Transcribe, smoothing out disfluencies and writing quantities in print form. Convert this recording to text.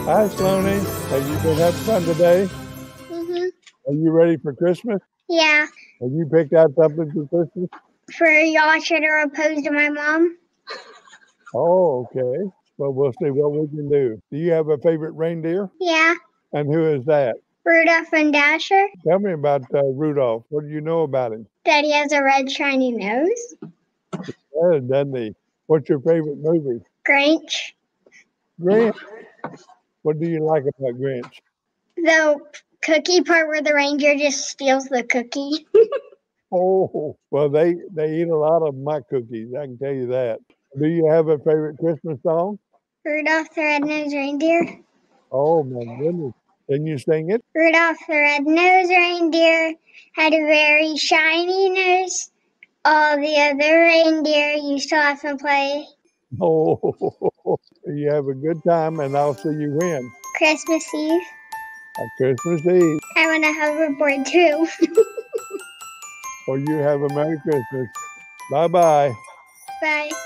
Hi, Sloanie. Have you been having fun today? Mm-hmm. Are you ready for Christmas? Yeah. Have you picked out something for Christmas? For Yasha to propose to my mom. Oh, okay. Well, we'll see what we can do. Do you have a favorite reindeer? Yeah. And who is that? Rudolph and Dasher. Tell me about Rudolph. What do you know about him? That he has a red shiny nose. Yeah, doesn't he? What's your favorite movie? Grinch. Grinch. What do you like about Grinch? The cookie part where the reindeer just steals the cookie. Oh, well, they eat a lot of my cookies. I can tell you that. Do you have a favorite Christmas song? Rudolph the Red-Nosed Reindeer. Oh, my goodness. Can you sing it? Rudolph the Red-Nosed Reindeer had a very shiny nose. All the other reindeer used to laugh and play. Oh, you have a good time, and I'll see you when? Christmas Eve. On Christmas Eve. I want a hoverboard too. Well, you have a Merry Christmas. Bye-bye. Bye.